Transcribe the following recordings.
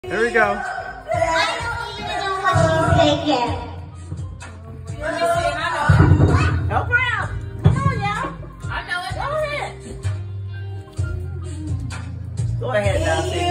Here we go. I don't even know what she's thinking. Let me see, I know it. Help her out. Come on, y'all. I know it. Go ahead. Go ahead, Dusty.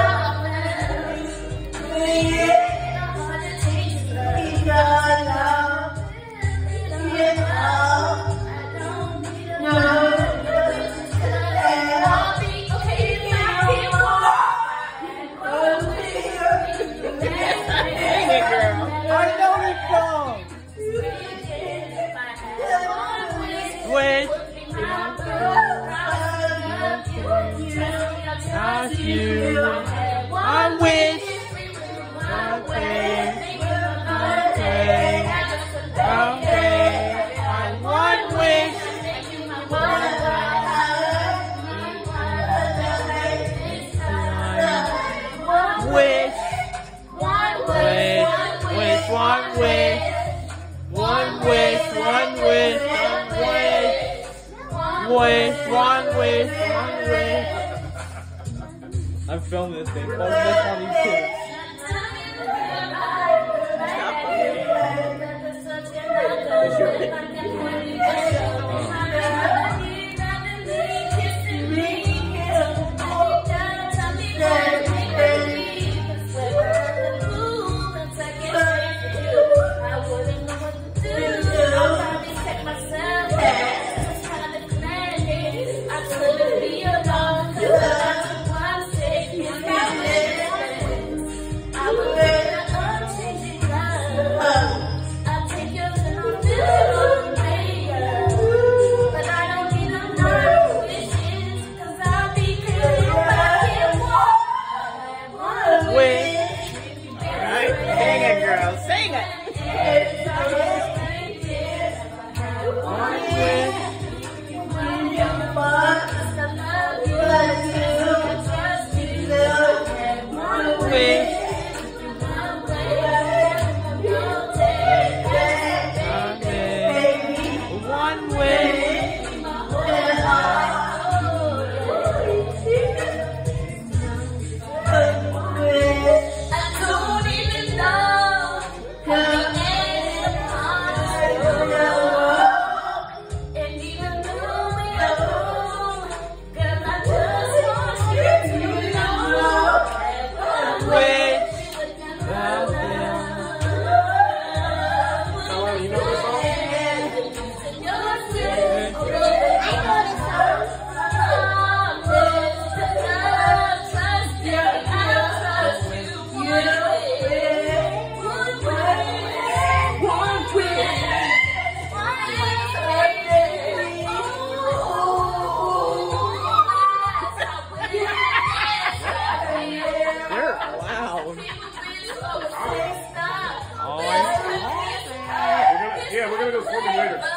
Wish. Ask you. I wish. Okay. I want wish. Wish. Wish. One wish. One wish. One wish. Wish, one wish, one wish. I'm filming this thing. Focus this on these kids. Yeah, we're gonna go swimming later.